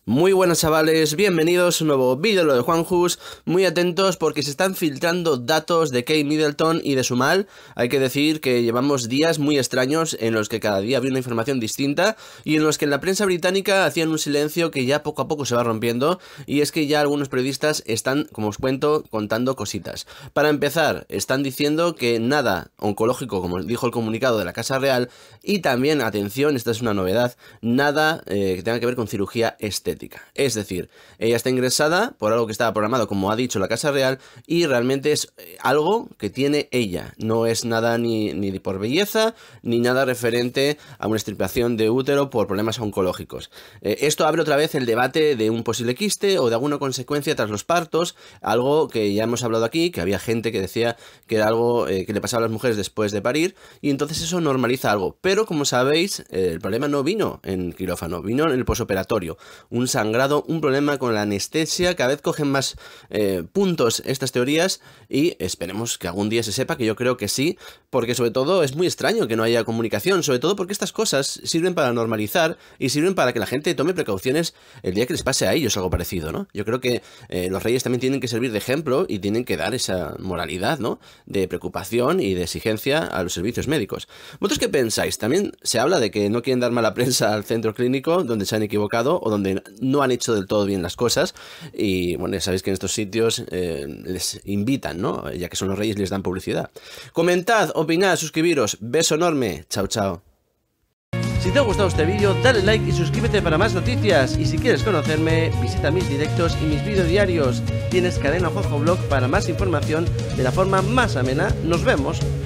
Muy buenas chavales, bienvenidos a un nuevo vídeo de Juanjus. Muy atentos porque se están filtrando datos de Kate Middleton y de su mal. Hay que decir que llevamos días muy extraños en los que cada día había una información distinta y en los que en la prensa británica hacían un silencio que ya poco a poco se va rompiendo, y es que ya algunos periodistas están, como os cuento, contando cositas. Para empezar, están diciendo que nada oncológico, como dijo el comunicado de la Casa Real, y también, atención, esta es una novedad, nada que tenga que ver con cirugía estética. Es decir, ella está ingresada por algo que estaba programado, como ha dicho la Casa Real, y realmente es algo que tiene ella. No es nada ni por belleza, ni nada referente a una extirpación de útero por problemas oncológicos. Esto abre otra vez el debate de un posible quiste o de alguna consecuencia tras los partos, algo que ya hemos hablado aquí, que había gente que decía que era algo que le pasaba a las mujeres después de parir, y entonces eso normaliza algo. Pero como sabéis, el problema no vino en quirófano, vino en el posoperatorio. Un sangrado, un problema con la anestesia. Cada vez cogen más puntos estas teorías y esperemos que algún día se sepa, que yo creo que sí, porque sobre todo es muy extraño que no haya comunicación, sobre todo porque estas cosas sirven para normalizar y sirven para que la gente tome precauciones el día que les pase a ellos algo parecido, ¿no? Yo creo que los reyes también tienen que servir de ejemplo y tienen que dar esa moralidad, ¿no?, de preocupación y de exigencia a los servicios médicos. ¿Vosotros qué pensáis? También se habla de que no quieren dar mala prensa al centro clínico donde se han equivocado o donde no han hecho del todo bien las cosas, y bueno, ya sabéis que en estos sitios les invitan, ¿no?, ya que son los reyes, les dan publicidad. Comentad, opinad, suscribiros, beso enorme, chao chao. Si te ha gustado este vídeo, dale like y suscríbete para más noticias, y si quieres conocerme, visita mis directos y mis vídeos diarios. Tienes Cadena Juanjo Blog para más información de la forma más amena. Nos vemos.